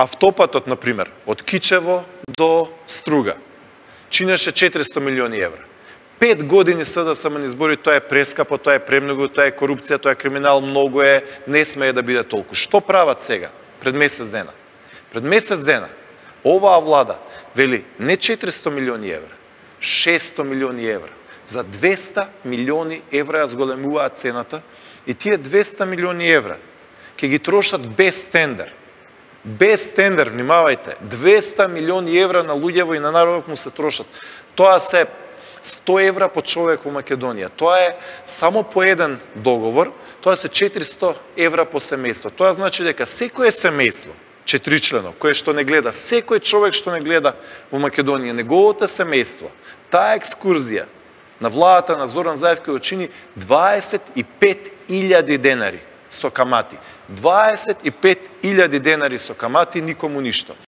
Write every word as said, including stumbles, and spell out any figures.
автопатот, например, од Кичево до Струга, чинеше четиристо милиони евра. Пет години СДСМ ни збори, тоа е прескапо, тоа е премногу, тоа е корупција, тоа е криминал, многу е, не смее да биде толку. Што прават сега? Пред месец дена. Пред месец дена, оваа влада вели не четиристо милиони евра, шесто милиони евра. За двесте милиони евра ја зголемуваат цената и тие двесте милиони евра ќе ги трошат без тендер. Без тендер, внимавајте, двесте милиони евра на луѓево и на народов му се трошат. Тоа се сто евра по човек во Македонија. Тоа е само по еден договор, тоа се четиристо евра по семејство. Тоа значи дека секое семејство, четиричлено, кое што не гледа, секој човек што не гледа во Македонија, неговото семејство, таа екскурзија на владата на Зоран Заев кој очини дваесет и пет илјади денари со камати. дваесет и пет илјади денари со камати, никому ништо.